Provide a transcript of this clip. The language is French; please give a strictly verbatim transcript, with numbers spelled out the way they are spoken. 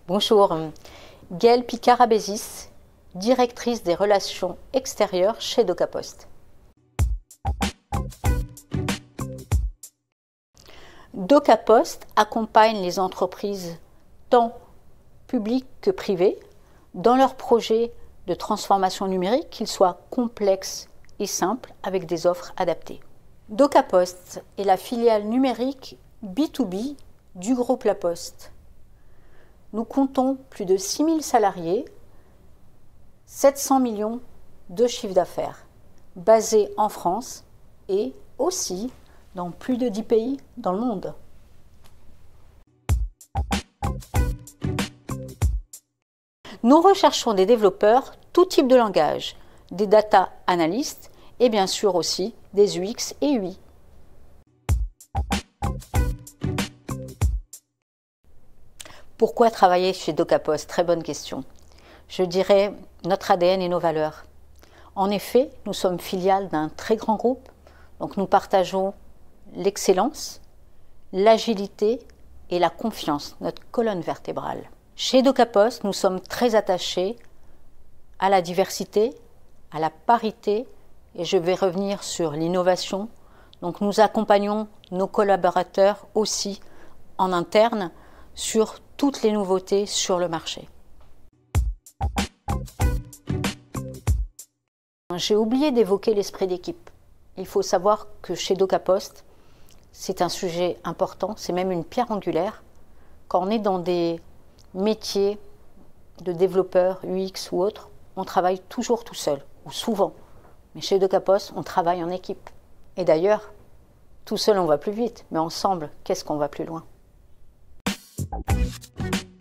Bonjour, Gaëlle Picard-Abésis, directrice des relations extérieures chez DocaPost. DocaPost accompagne les entreprises tant publiques que privées dans leurs projets de transformation numérique, qu'ils soient complexes et simples, avec des offres adaptées. DocaPost est la filiale numérique B deux B du groupe La Poste. Nous comptons plus de six mille salariés, sept cents millions de chiffre d'affaires, basés en France et aussi dans plus de dix pays dans le monde. Nous recherchons des développeurs, tout type de langage, des data analystes et bien sûr aussi des U X et U I. Pourquoi travailler chez DocaPost? Très bonne question. Je dirais notre A D N et nos valeurs. En effet, nous sommes filiales d'un très grand groupe, donc nous partageons l'excellence, l'agilité et la confiance, notre colonne vertébrale. Chez DocaPost, nous sommes très attachés à la diversité, à la parité, et je vais revenir sur l'innovation. Donc nous accompagnons nos collaborateurs aussi en interne sur toutes les nouveautés sur le marché. J'ai oublié d'évoquer l'esprit d'équipe. Il faut savoir que chez DocaPost, c'est un sujet important, c'est même une pierre angulaire. Quand on est dans des métiers de développeurs U X ou autres, on travaille toujours tout seul, ou souvent. Mais chez DocaPost, on travaille en équipe. Et d'ailleurs, tout seul on va plus vite, mais ensemble, qu'est-ce qu'on va plus loin?